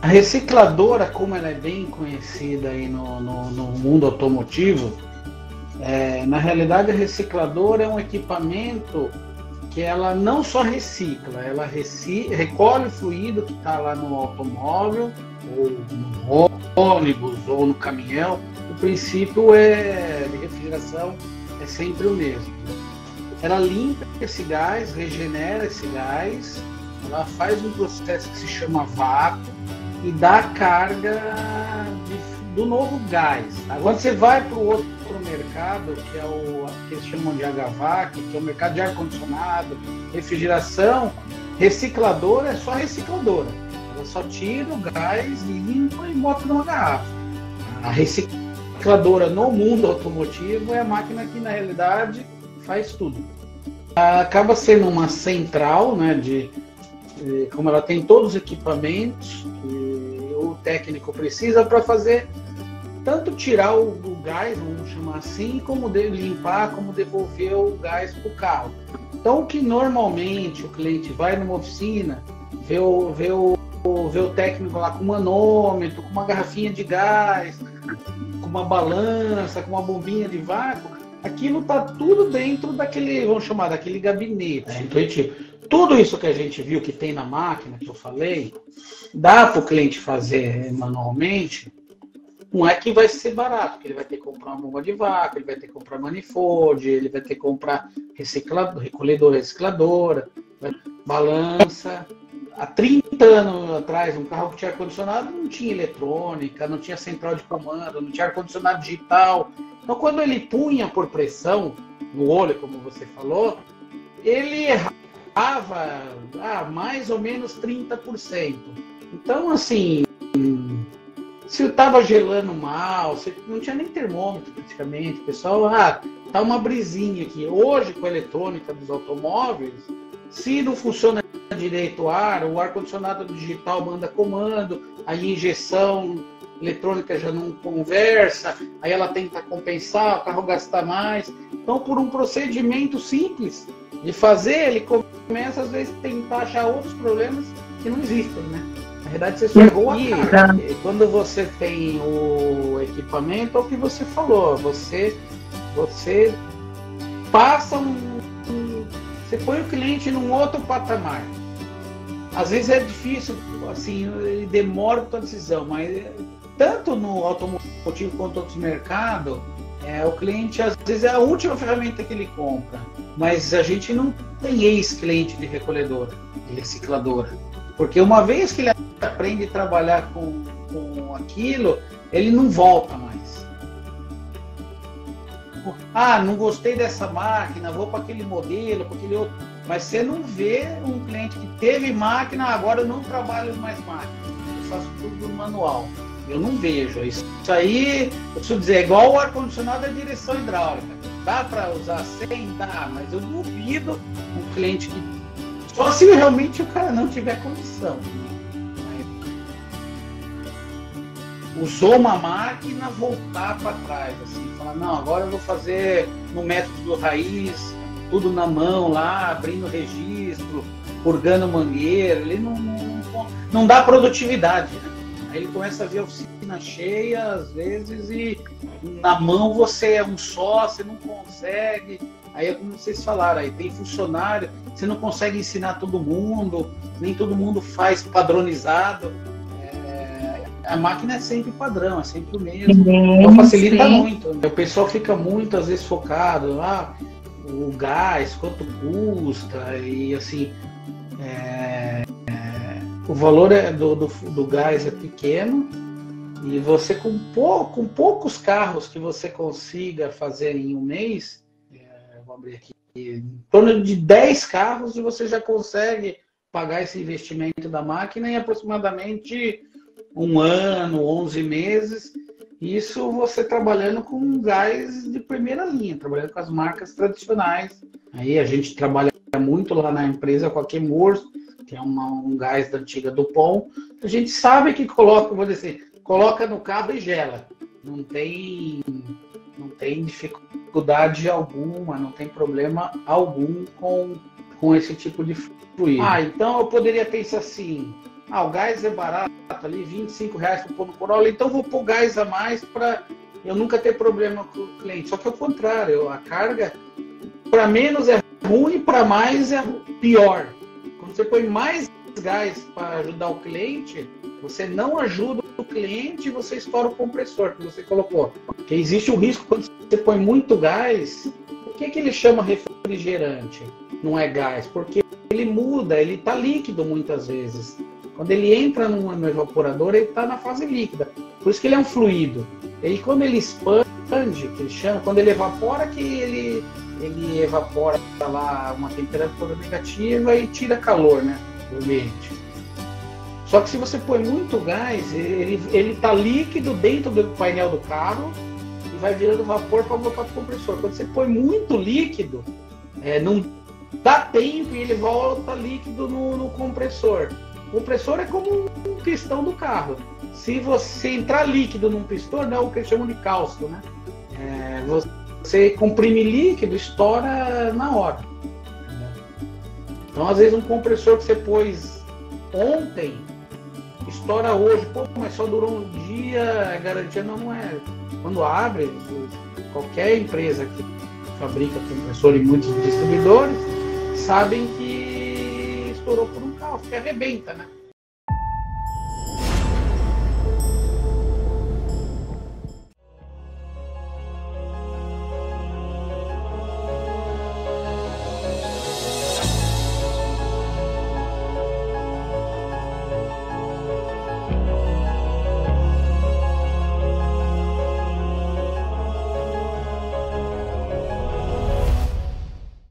A recicladora, como ela é bem conhecida aí no mundo automotivo, na realidade a recicladora é um equipamento que ela não só recicla, ela recolhe o fluido que está lá no automóvel, ou no ônibus, ou no caminhão. O princípio de refrigeração é sempre o mesmo. Ela limpa esse gás, regenera esse gás, ela faz um processo que se chama vácuo e dá a carga do novo gás. Agora você vai para o outro mercado, que é o que eles chamam de HVAC, que é o mercado de ar-condicionado, refrigeração. Recicladora é só recicladora. Ela só tira o gás, limpa e bota numa garrafa. A recicladora no mundo automotivo é a máquina que, na realidade, faz tudo. Acaba sendo uma central, né, como ela tem todos os equipamentos que o técnico precisa para fazer, tanto tirar o gás, vamos chamar assim, como limpar, como devolver o gás para o carro. Então, o que normalmente o cliente vai numa oficina, vê o técnico lá com um manômetro, com uma garrafinha de gás, com uma balança, com uma bombinha de vácuo, aquilo está tudo dentro daquele, vamos chamar, daquele gabinete intuitivo. Tudo isso que a gente viu que tem na máquina, que eu falei, dá para o cliente fazer manualmente. Não é que vai ser barato, porque ele vai ter que comprar uma bomba de vácuo, ele vai ter que comprar manifold, ele vai ter que comprar recolhedor, recicladora, balança. Há 30 anos atrás, um carro que tinha ar-condicionado não tinha eletrônica, não tinha central de comando, não tinha ar-condicionado digital. Então, quando ele punha por pressão no olho, como você falou, ele errava mais ou menos 30%. Então, assim, se estava gelando mal, se não tinha nem termômetro praticamente, o pessoal, tá uma brisinha aqui. Hoje, com a eletrônica dos automóveis, se não funciona direito o ar-condicionado digital manda comando, aí injeção eletrônica já não conversa, aí ela tenta compensar, o carro gasta mais. Então, por um procedimento simples de fazer, ele começa, às vezes, a tentar achar outros problemas que não existem, né? Na verdade, você só errou aqui. Quando você tem o equipamento, é o que você falou, você passa você põe o cliente num outro patamar. Às vezes é difícil, assim, ele demora a decisão, mas tanto no automotivo quanto outros mercados, o cliente às vezes é a última ferramenta que ele compra, mas a gente não tem ex-cliente de recolhedora, de recicladora, porque uma vez que ele aprende a trabalhar com aquilo, ele não volta mais. Não gostei dessa máquina, vou para aquele modelo, para aquele outro. Mas você não vê um cliente que teve máquina, agora eu não trabalho mais máquina, eu faço tudo manual. Eu não vejo. Isso aí, eu preciso dizer, é igual o ar-condicionado da direção hidráulica. Dá para usar sem? Dá, mas eu duvido um cliente que... Só se realmente o cara não tiver condição. Usou uma máquina, voltar para trás, assim, falar, não, agora eu vou fazer no método raiz, tudo na mão lá, abrindo registro, purgando mangueira, ele não dá produtividade, né? Aí ele começa a ver a oficina cheia, às vezes, e na mão você é um só, você não consegue. Aí é como vocês falaram, aí tem funcionário, você não consegue ensinar todo mundo, nem todo mundo faz padronizado. A máquina é sempre padrão, é sempre o mesmo. Então facilita muito. O pessoal fica muito, às vezes, focado o gás, quanto custa, e assim, o valor do gás é pequeno, e você com poucos carros que você consiga fazer em um mês, vou abrir aqui, em torno de 10 carros, e você já consegue pagar esse investimento da máquina em aproximadamente 1 ano, 11 meses, isso você trabalhando com gás de primeira linha, trabalhando com as marcas tradicionais. Aí a gente trabalha muito lá na empresa com a Chemours, que é um gás da antiga Dupont. A gente sabe que coloca no carro e gela. Não tem dificuldade alguma, não tem problema algum com esse tipo de fluido. Então eu poderia pensar assim, o gás é barato ali, R$ 25 para pôr no Corolla, então vou pôr gás a mais para eu nunca ter problema com o cliente. Só que é o contrário, a carga, para menos é ruim, para mais é pior. Quando você põe mais gás para ajudar o cliente, você não ajuda o cliente e você estoura o compressor que você colocou. Porque existe o risco quando você põe muito gás. Por que ele chama refrigerante? Não é gás? Porque ele muda, ele está líquido muitas vezes. Quando ele entra no evaporador, ele está na fase líquida. Por isso que ele é um fluido. E quando ele expande, que ele chama, quando ele evapora, que ele evapora lá uma temperatura negativa e tira calor, né, do ambiente. Só que se você põe muito gás, ele está líquido dentro do painel do carro e vai virando vapor para voltar para o compressor. Quando você põe muito líquido, não dá tempo e ele volta líquido no compressor. O compressor é como um pistão do carro. Se você entrar líquido num pistão, é o que eles chamam de cáustico, né? Você comprime líquido, estoura na hora. Então, às vezes, um compressor que você pôs ontem, estoura hoje. Pô, mas só durou um dia, a garantia não é. Quando abre, qualquer empresa que fabrica compressor e muitos distribuidores sabem que estourou por um carro, que arrebenta, né?